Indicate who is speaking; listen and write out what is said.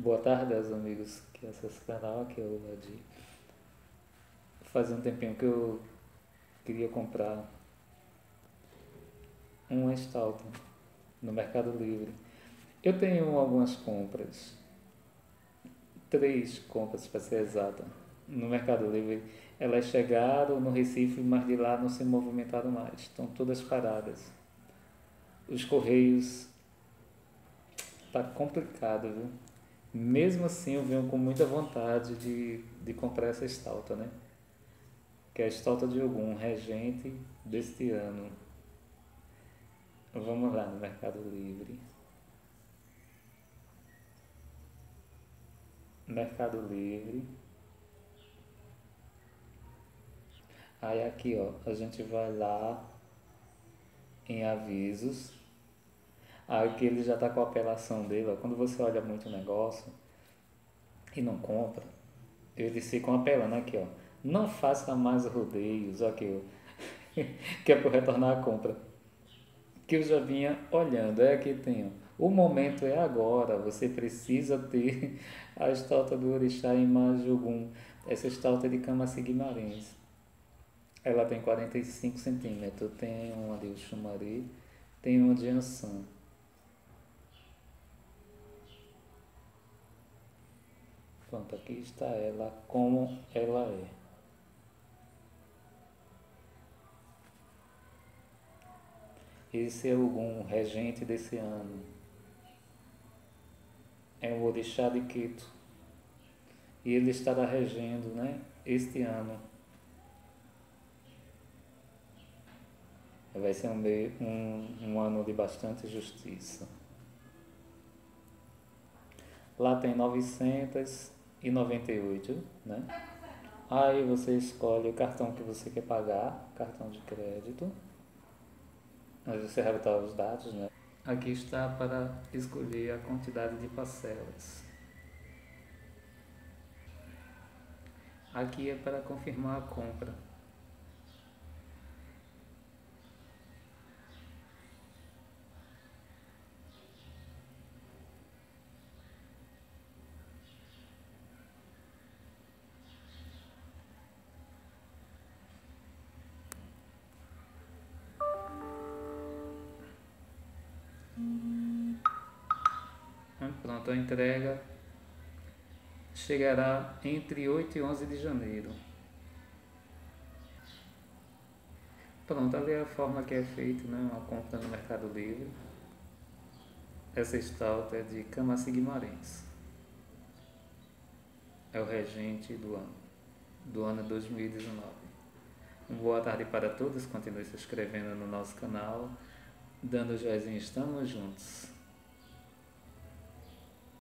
Speaker 1: Boa tarde aos amigos que acessam esse canal, aqui é o Ladi. Faz um tempinho que eu queria comprar uma Stout no Mercado Livre. Eu tenho algumas compras, 3 compras para ser exata, no Mercado Livre. Elas chegaram no Recife, mas de lá não se movimentaram mais, estão todas paradas. Os Correios tá complicado, viu? Mesmo assim eu venho com muita vontade de comprar essa Stout, né? Que é a Stout de Ogum, regente deste ano. Vamos lá no Mercado Livre. Mercado Livre. Aí aqui, ó, a gente vai lá em avisos. Aqui ele já tá com a apelação dele, ó. Quando você olha muito o negócio e não compra, eles ficam apelando aqui, ó. Não faça mais rodeios, aqui, ó. Que é para retornar a compra. Que eu já vinha olhando. É que tem, ó. O momento é agora. Você precisa ter a estátua do Orixá em Majugum. Essa estátua é de Camaci Guimarães. Ela tem 45 centímetros. Tem uma ali, o Xumari. Tem uma de Ansan. Pronto, aqui está ela como ela é. Esse é o Ogum, regente desse ano. É o Orixá de Quito. E ele estará regendo, né, este ano. Vai ser um ano de bastante justiça. Lá tem 998, né? Aí você escolhe o cartão que você quer pagar, cartão de crédito. Mas você vai botar os dados, né? Aqui está para escolher a quantidade de parcelas. Aqui é para confirmar a compra. Pronto, a entrega chegará entre 8 e 11 de janeiro. Pronto, ali é a forma que é feita, né, uma compra no Mercado Livre. Essa stout é de Camaci Guimarães. É o regente do ano 2019. Uma boa tarde para todos, continue se inscrevendo no nosso canal, dando joinha, estamos juntos.